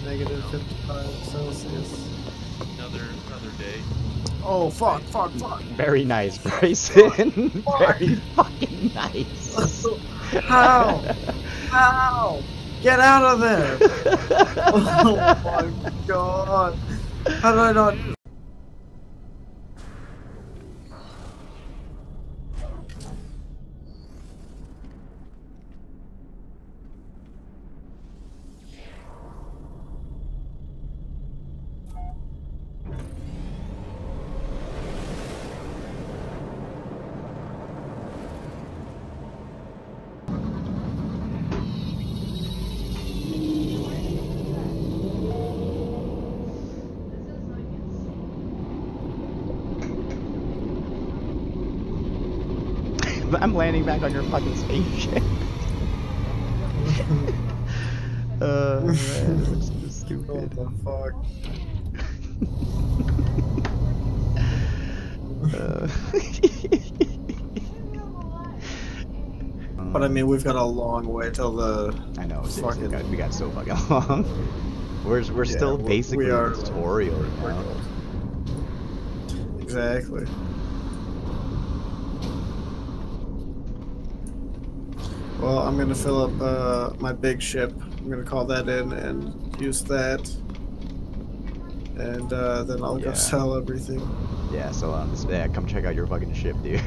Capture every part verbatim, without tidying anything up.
negative fifty-five Celsius. Another another day. Oh fuck! Fuck! Fuck! Very nice, Bryson. Very fucking nice. How? How? Get out of there! Oh my god! How did I not? I'm landing back on your fucking spaceship. uh, man, it looks so stupid. What the fuck? uh. But I mean, we've got a long way till the. I know, seriously, fucking... we, got, we got so fucking long. We're we're Yeah, still we- basically we are- in the tutorial right now. Exactly. Well, I'm gonna fill up uh, my big ship. I'm gonna call that in and use that, and uh, then I'll Yeah. go sell everything. Yeah, so um, yeah, come check out your fucking ship, dude.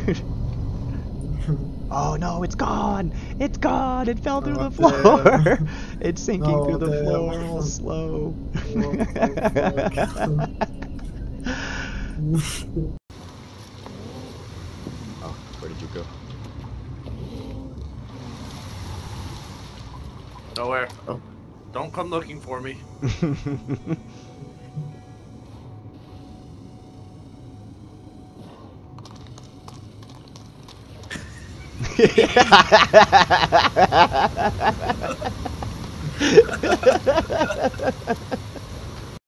Oh no, it's gone! It's gone! It fell through Oh, the floor! damn. It's sinking Oh, through the damn. floor real slow. What the Oh, where did you go? Nowhere. Oh. Don't come looking for me.